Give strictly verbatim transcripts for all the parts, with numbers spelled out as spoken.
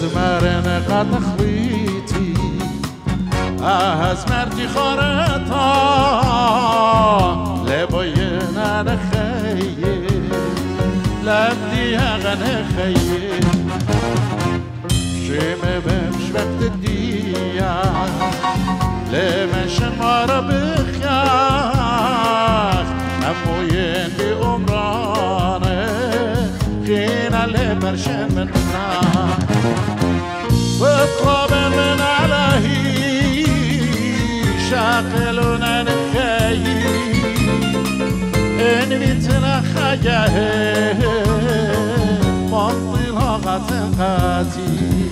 بزمرن قد خویتی از مردی خارتا لبای نن خیه لبدی هغن خیه شیمه بمش وقت دیا لمش ما را بخیخ اموین بی عمرانه خینا لبرشن مننا بطلب من علهی شاقلون نخیی انویتنا خیه منطلها غتن قاتي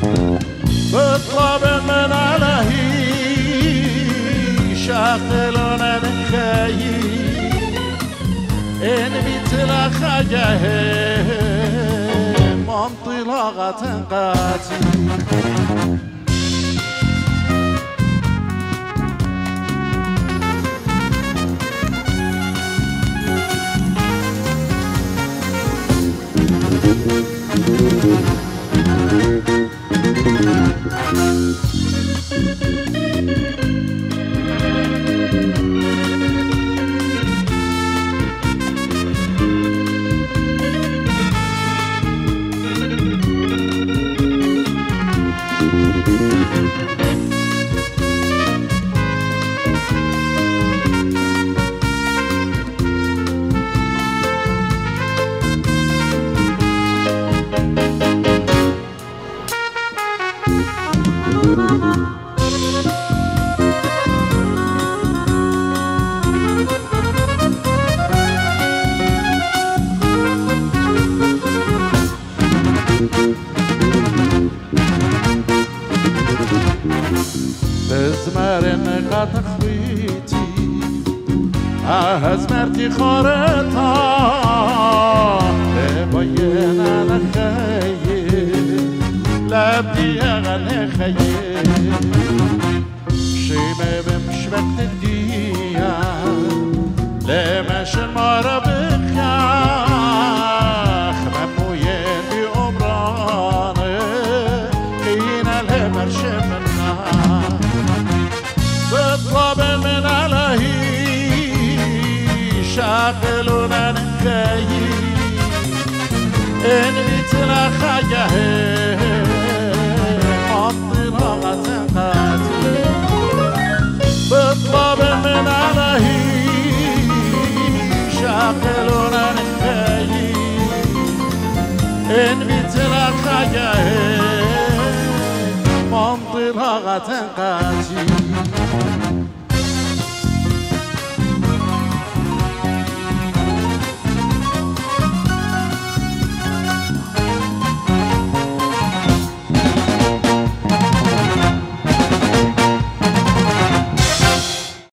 بطلب من علهي شاقلون نخيي إن بيتلا خجاه منطلها قاتي بزمرن قد خویتی از مردی خارتا لبای نن خیه لبدی اغن خیه شیمه بمش وقت دیا لمش ما را بخیخ مموین بی عمرانه خینا لبرش مننا بطلب من علهي شاقلون نخيي إن بيتنا خجاه منطلها غتن قاتي بطلب من علهي شاقلون نخيي إن بيتنا خجاه منطلها غتن قاتي